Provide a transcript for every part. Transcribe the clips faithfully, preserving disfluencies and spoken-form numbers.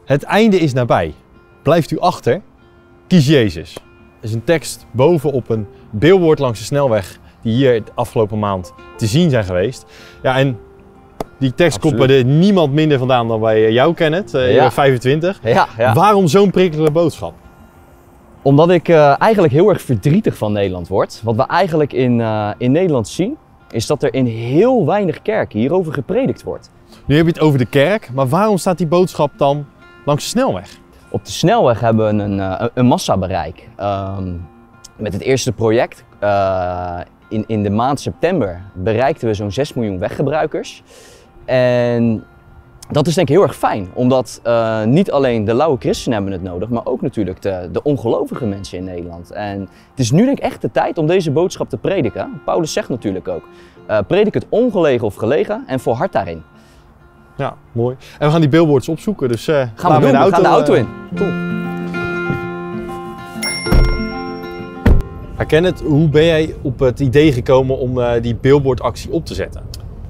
Het einde is nabij. Blijft u achter? Kies Jezus. Dat is een tekst bovenop een billboard langs de snelweg die hier de afgelopen maand te zien zijn geweest. Ja, en die tekst Absoluut. komt bij de niemand minder vandaan dan bij jou, Kenneth. Uh, je Ja. bent vijfentwintig. Ja, ja. Waarom zo'n prikkelende boodschap? Omdat ik uh, eigenlijk heel erg verdrietig van Nederland word. Wat we eigenlijk in, uh, in Nederland zien, is dat er in heel weinig kerken hierover gepredikt wordt. Nu heb je het over de kerk, maar waarom staat die boodschap dan langs de snelweg? Op de snelweg hebben we een, uh, een massabereik. Um, met het eerste project, uh, in, in de maand september, bereikten we zo'n zes miljoen weggebruikers. En dat is denk ik heel erg fijn, omdat uh, niet alleen de lauwe christenen hebben het nodig, maar ook natuurlijk de, de ongelovige mensen in Nederland. En het is nu denk ik echt de tijd om deze boodschap te prediken. Paulus zegt natuurlijk ook, uh, predik het ongelegen of gelegen en volhard daarin. Ja, mooi. En we gaan die billboards opzoeken, dus uh, Gaan we doen, in de we gaan de auto uh, in. Cool. Ja, Kenneth, hoe ben jij op het idee gekomen om uh, die billboardactie op te zetten?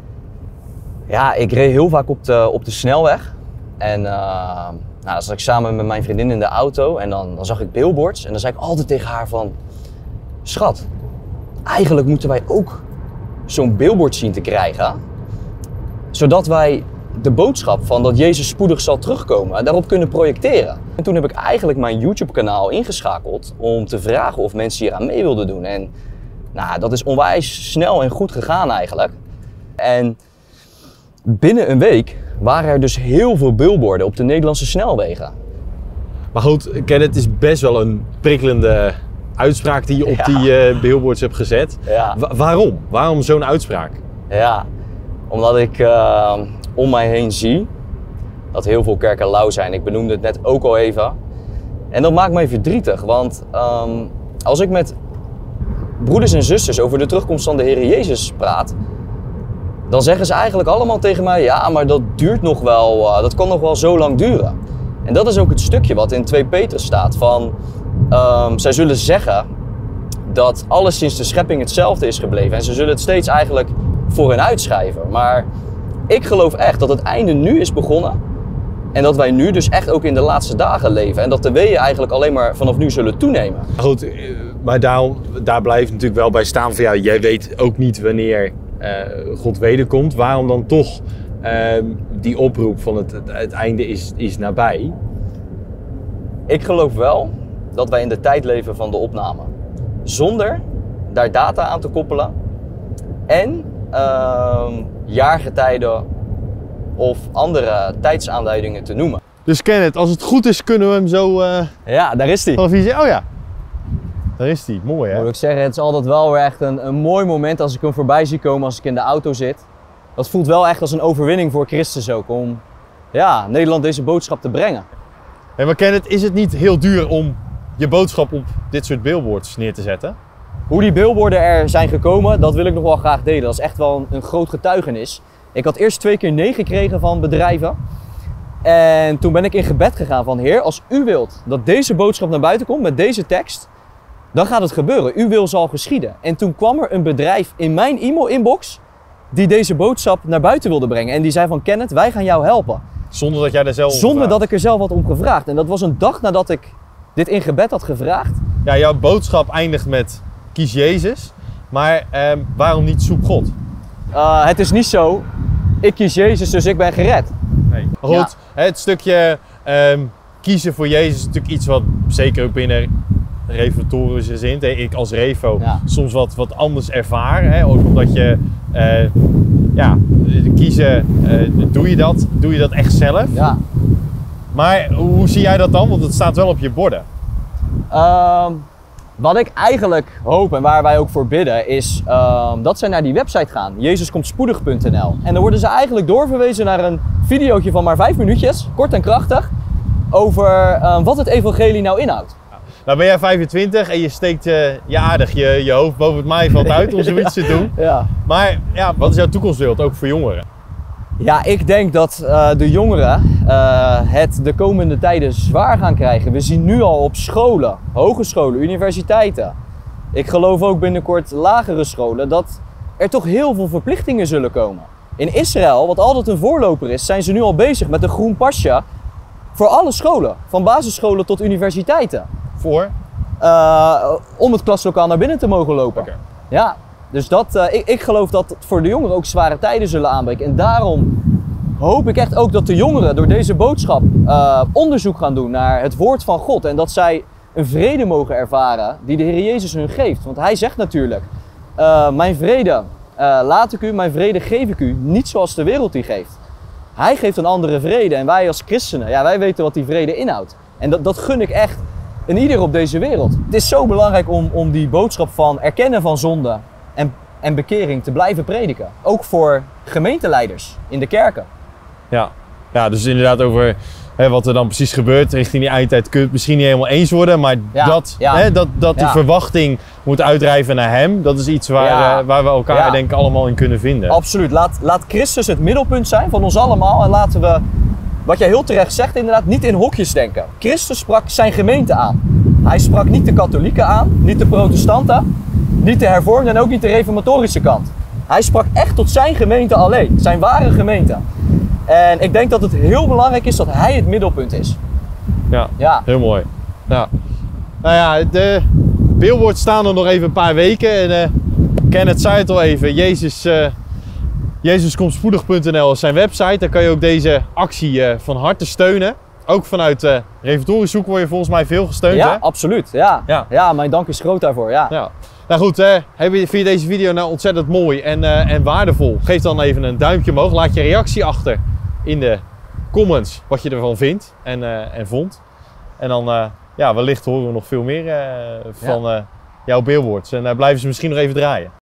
Ja, ik reed heel vaak op de, op de snelweg. En uh, nou, dan zat ik samen met mijn vriendin in de auto en dan, dan zag ik billboards. En dan zei ik altijd tegen haar van, schat, eigenlijk moeten wij ook zo'n billboard zien te krijgen. Zodat wij de boodschap van dat Jezus spoedig zal terugkomen, daarop kunnen projecteren. En toen heb ik eigenlijk mijn YouTube kanaal ingeschakeld om te vragen of mensen hier aan mee wilden doen. En nou, dat is onwijs snel en goed gegaan eigenlijk. En binnen een week waren er dus heel veel billboarden op de Nederlandse snelwegen. Maar goed, Kenneth, het is best wel een prikkelende uitspraak die je op Ja. die uh, billboards hebt gezet. Ja, Wa- waarom? Waarom zo'n uitspraak? ja. Omdat ik uh, om mij heen zie dat heel veel kerken lauw zijn. Ik benoemde het net ook al even. En dat maakt mij verdrietig, want um, als ik met broeders en zusters over de terugkomst van de Heer Jezus praat, dan zeggen ze eigenlijk allemaal tegen mij, ja, maar dat duurt nog wel, uh, dat kan nog wel zo lang duren. En dat is ook het stukje wat in twee Petrus staat, van um, zij zullen zeggen dat alles sinds de schepping hetzelfde is gebleven en ze zullen het steeds eigenlijk voor hen uitschrijven. Maar ik geloof echt dat het einde nu is begonnen en dat wij nu dus echt ook in de laatste dagen leven en dat de weeën eigenlijk alleen maar vanaf nu zullen toenemen. Maar goed, uh, maar daarom, daar blijft natuurlijk wel bij staan van ja, jij weet ook niet wanneer uh, God wederkomt. Waarom dan toch uh, die oproep van het, het, het einde is, is nabij? Ik geloof wel dat wij in de tijd leven van de opname. Zonder daar data aan te koppelen en uh, jaargetijden of andere tijdsaanduidingen te noemen. Dus Kenneth, als het goed is kunnen we hem zo uh, Ja, daar is hij. vanaf hier zien. Oh ja, daar is hij. Mooi hè? Moet ik zeggen, het is altijd wel weer echt een, een mooi moment als ik hem voorbij zie komen als ik in de auto zit. Dat voelt wel echt als een overwinning voor Christus ook om ja, Nederland deze boodschap te brengen. Hey, maar Kenneth, is het niet heel duur om je boodschap op dit soort billboards neer te zetten? Hoe die billboarden er zijn gekomen, dat wil ik nog wel graag delen. Dat is echt wel een, een groot getuigenis. Ik had eerst twee keer nee gekregen van bedrijven. En toen ben ik in gebed gegaan van Heer, als u wilt dat deze boodschap naar buiten komt met deze tekst, dan gaat het gebeuren. Uw wil zal geschieden. En toen kwam er een bedrijf in mijn e-mail-inbox die deze boodschap naar buiten wilde brengen. En die zei van Kenneth, wij gaan jou helpen. Zonder dat jij er zelf om Zonder vraagt. dat ik er zelf had om gevraagd. En dat was een dag nadat ik dit in gebed had gevraagd. Ja, jouw boodschap eindigt met kies Jezus, maar eh, waarom niet zoek God? Uh, het is niet zo, ik kies Jezus, dus ik ben gered. Nee. Maar goed, hè, het stukje ehm, kiezen voor Jezus is natuurlijk iets wat zeker ook binnen reformatorische zin, hè, ik als revo, Ja. soms wat, wat anders ervaar. Hè, ook omdat je, uh, ja, kiezen, uh, doe je dat, doe je dat echt zelf. Ja. Maar hoe zie jij dat dan? Want het staat wel op je borden. Uh, wat ik eigenlijk hoop en waar wij ook voor bidden is uh, dat zij naar die website gaan, jezuskomtspoedig punt n l. En dan worden ze eigenlijk doorverwezen naar een videootje van maar vijf minuutjes, kort en krachtig, over uh, wat het evangelie nou inhoudt. Nou ben jij vijfentwintig en je steekt uh, je aardig je, je hoofd boven het maaiveld uit om zoiets te doen. Ja. Maar ja, wat is jouw toekomstbeeld ook voor jongeren? Ja, ik denk dat uh, de jongeren uh, het de komende tijden zwaar gaan krijgen. We zien nu al op scholen, hogescholen, universiteiten. Ik geloof ook binnenkort lagere scholen dat er toch heel veel verplichtingen zullen komen. In Israël, wat altijd een voorloper is, zijn ze nu al bezig met een groen pasje Voor alle scholen, van basisscholen tot universiteiten. Voor? Uh, om het klaslokaal naar binnen te mogen lopen. Okay. Ja, dus dat, uh, ik, ik geloof dat het voor de jongeren ook zware tijden zullen aanbreken. En daarom hoop ik echt ook dat de jongeren door deze boodschap uh, onderzoek gaan doen naar het woord van God. En dat zij een vrede mogen ervaren die de Heer Jezus hun geeft. Want hij zegt natuurlijk, uh, mijn vrede uh, laat ik u, mijn vrede geef ik u, niet zoals de wereld die geeft. Hij geeft een andere vrede en wij als christenen, ja, wij weten wat die vrede inhoudt. En dat, dat gun ik echt in ieder op deze wereld. Het is zo belangrijk om, om die boodschap van erkennen van zonde en, en bekering te blijven prediken. Ook voor gemeenteleiders in de kerken. Ja, ja, dus inderdaad over hè, wat er dan precies gebeurt richting die eindtijd kun je het misschien niet helemaal eens worden. Maar ja, dat, ja. Hè, dat, dat die ja. verwachting moet uitdrijven naar hem, dat is iets waar, ja. uh, waar we elkaar ja. denk ik allemaal in kunnen vinden. Absoluut. Laat, laat Christus het middelpunt zijn van ons allemaal. En laten we, wat jij heel terecht zegt inderdaad, niet in hokjes denken. Christus sprak zijn gemeente aan. Hij sprak niet de katholieken aan, niet de protestanten, niet de hervormden en ook niet de reformatorische kant. Hij sprak echt tot zijn gemeente alleen, zijn ware gemeente. En ik denk dat het heel belangrijk is dat hij het middelpunt is. Ja, ja. heel mooi. Ja. Nou ja, de Billboard staan er nog even een paar weken. En uh, Kenneth zei het al even, Jezus, uh, jezuskomtspoedig punt n l is zijn website. Daar kan je ook deze actie uh, van harte steunen. Ook vanuit uh, Reformatorisch Hoek word je volgens mij veel gesteund. Ja, hè? absoluut. Ja. Ja. ja, mijn dank is groot daarvoor. Ja. Ja. Nou goed, uh, vind je deze video nou ontzettend mooi en, uh, en waardevol? Geef dan even een duimpje omhoog. Laat je reactie achter in de comments wat je ervan vindt en, uh, en vond. En dan, uh, ja, wellicht horen we nog veel meer uh, van uh, jouw billboards. En uh, blijven ze misschien nog even draaien.